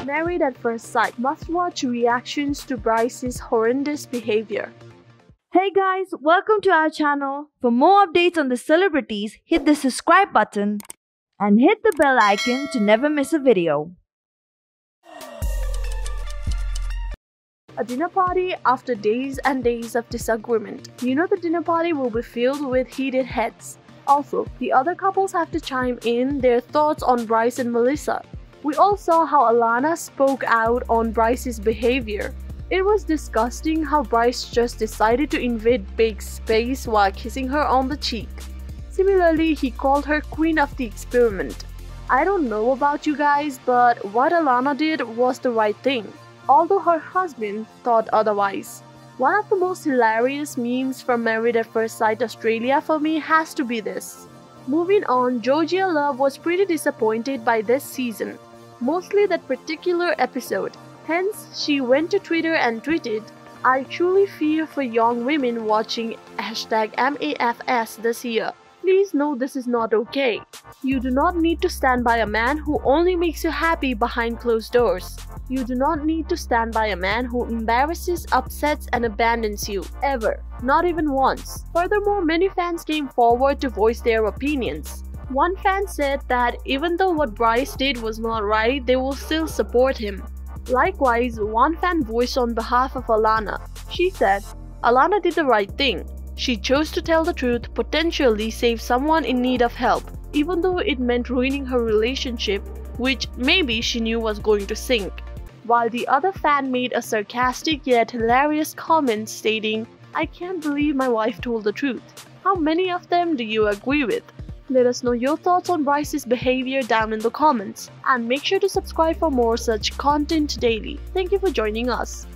Married at First Sight must-watch reactions to Bryce's horrendous behavior. Hey guys, welcome to our channel. For more updates on the celebrities, hit the subscribe button and hit the bell icon to never miss a video. A dinner party after days and days of disagreement. You know the dinner party will be filled with heated heads. Also, the other couples have to chime in their thoughts on Bryce and Melissa. We all saw how Alana spoke out on Bryce's behavior. It was disgusting how Bryce just decided to invade Big's space while kissing her on the cheek. Similarly, he called her queen of the experiment. I don't know about you guys, but what Alana did was the right thing, although her husband thought otherwise. One of the most hilarious memes from Married at First Sight Australia for me has to be this. Moving on, Georgia Love was pretty disappointed by this season, mostly that particular episode. Hence, she went to Twitter and tweeted, "I truly fear for young women watching #MAFS this year. Please know this is not okay. You do not need to stand by a man who only makes you happy behind closed doors. You do not need to stand by a man who embarrasses, upsets, and abandons you, ever, not even once." Furthermore, many fans came forward to voice their opinions. One fan said that even though what Bryce did was not right, they will still support him. Likewise, one fan voiced on behalf of Alana. She said, "Alana did the right thing. She chose to tell the truth, potentially save someone in need of help, even though it meant ruining her relationship, which maybe she knew was going to sink." While the other fan made a sarcastic yet hilarious comment stating, "I can't believe my wife told the truth." How many of them do you agree with? Let us know your thoughts on Bryce's behavior down in the comments, and make sure to subscribe for more such content daily. Thank you for joining us.